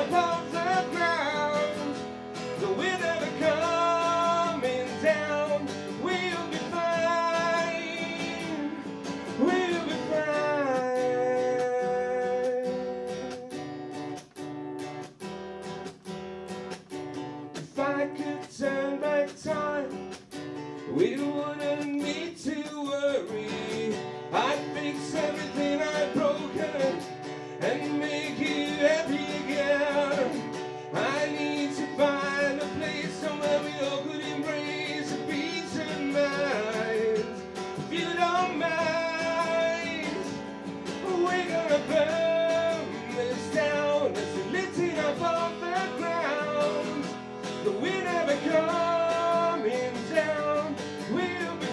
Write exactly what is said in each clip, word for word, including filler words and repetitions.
up off the ground. The wind ever coming down. We'll be fine. We'll be fine. If I could turn back time, we wouldn't need to worry. I'd fix everything I've broken and make you happy again. I need to find a place somewhere we all could embrace a peace of mind. If you don't mind, we're gonna burn this down as we're lifting up off the ground. The wind never coming down. We'll be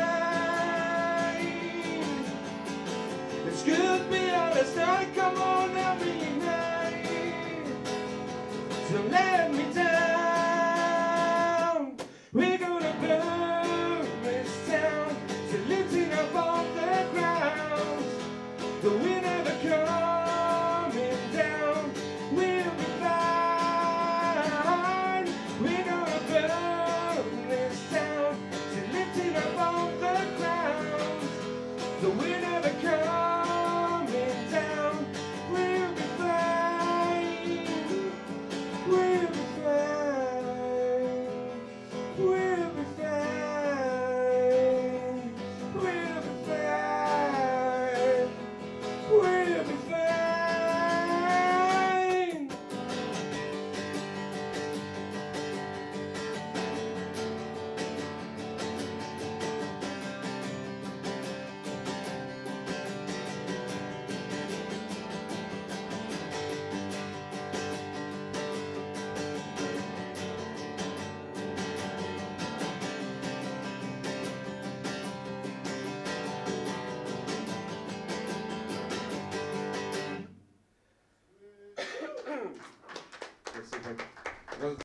fine. It's good, be honest, I come on every night to let me down. We're gonna burn this town to lifting up off the ground. The wind never coming down. We'll be fine. We're gonna burn this town to lifting up off the ground. The wind never coming down. We'll be fine. We'll be fine. We'll be fine. We'll be fine. We'll be fine.